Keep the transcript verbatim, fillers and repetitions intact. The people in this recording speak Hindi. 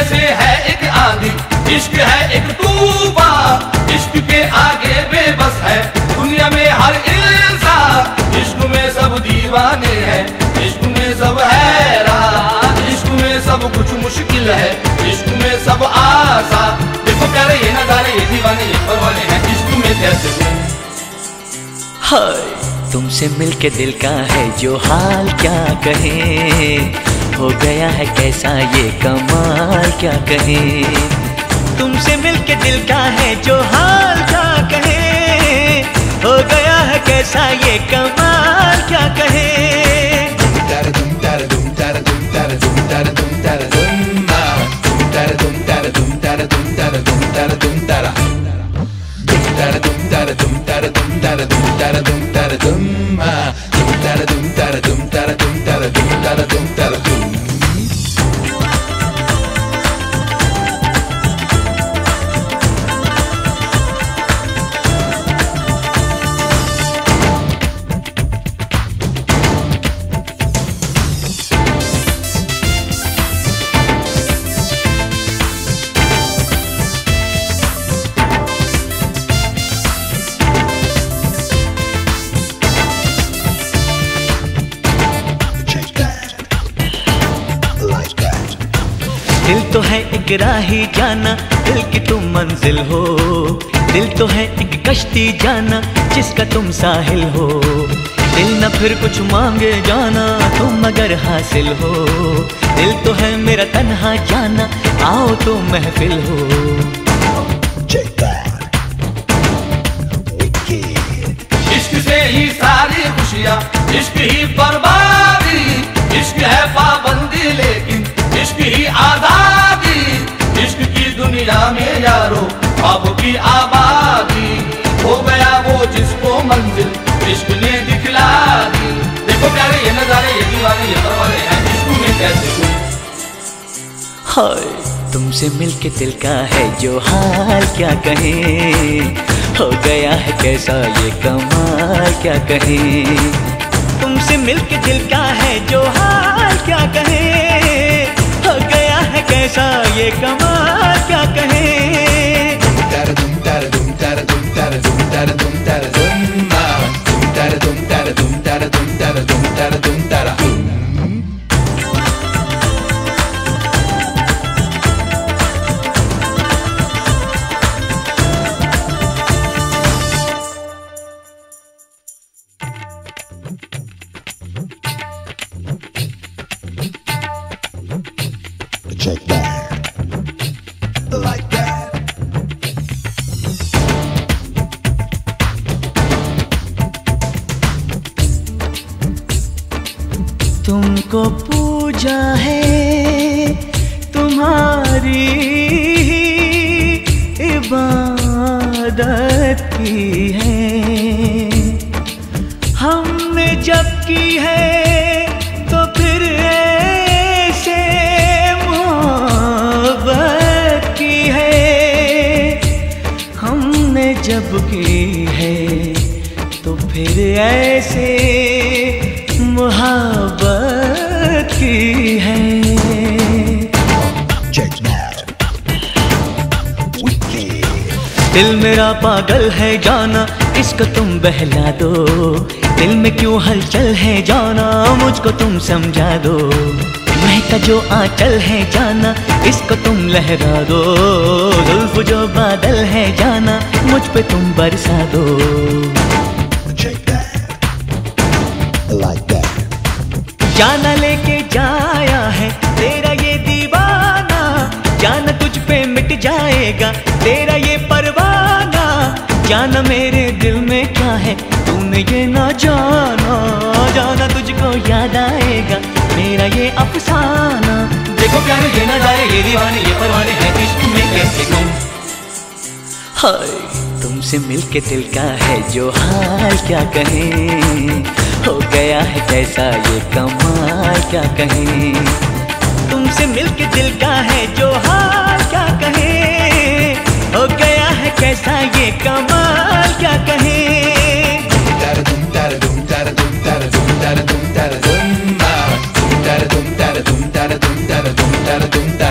जैसे है एक आंधी, इश्क है एक तूफान, इश्क के आगे बेबस है दुनिया में हर इंसान। इश्क में सब दीवाने हैं, इश्क में सब हैरान, इश्क में सब कुछ मुश्किल है, इश्क में सब आसान। देखो प्यारे ये नजारे, ये दीवाने ये परवाने हैं, इश्क में कैसे हाय तुमसे मिलके दिल का है जो हाल क्या कहे, हो गया है कैसा ये कमाल क्या कहे। तुमसे मिलके दिल का है जो हाल क्या कहे, हो गया है कैसा ये कमाल क्या कहे। दिल तो है एक राही जाना, दिल की तुम मंजिल हो, दिल तो है एक कश्ती जाना जिसका तुम साहिल हो। दिल न फिर कुछ मांगे जाना तुम अगर हासिल हो, दिल तो है मेरा तन्हा जाना आओ तो महफिल हो। इश्क से ही सारी खुशियाँ, इश्क ही बर्बादी, इश्क है पाबंदी लेकिन इश्क ही आजादी। इश्क की दुनिया में यारो ख्वाब की आबादी, हो गया वो जिसको मंजिल इश्क ने दिखला दी। देखो प्यारे ये नजारे, ये दीवाने ये परवाने हैं, इश्क में कैसे हाय तुमसे मिलके दिल का है जो हाल क्या कहे, हो गया है कैसा ये कमाल क्या कहे। तुमसे मिलके दिल का है जो हाल क्या कहे, हो गया है कैसा ये कमाल क्या कहे। Check that, like that. तुमको पूजा है तुम्हारी इबादत की है, हमने जब की है तो फिर ऐसे मोहब्बत की है। हमने जब की है तो फिर ऐसे मोहब्बत की है। दिल मेरा पागल है जाना इसको तुम बहला दो, दिल में क्यों हलचल है जाना मुझको तुम समझा दो। महका जो आंचल है जाना इसको तुम लहरा दो, जुल्फ जो बादल है जाना मुझ पे तुम बरसा दो। Like that. जाना लेके जाया है तेरा ये दीवाना, जाना तुझ पे मिट जाएगा तेरा ये परवाना। जाना मेरे दिल में क्या है तूने ये ना जाना, जाना तुझको याद आएगा मेरा ये अफसाना। देखो प्यारे ये नजारे, ये दीवाने ये परवाने हैं, इश्क में कैसे गुम। हाय तुमसे मिलके दिल का है जो हाल क्या कहे, हो गया है कैसा ये कमाल क्या कहे। तुमसे मिलके दिल का है जो हाल क्या कहे, हो गया है कैसा ये कमाल क्या कहे। dum da dum da dum da dum da dum da dum da dum da dum da dum da dum da dum da dum da dum da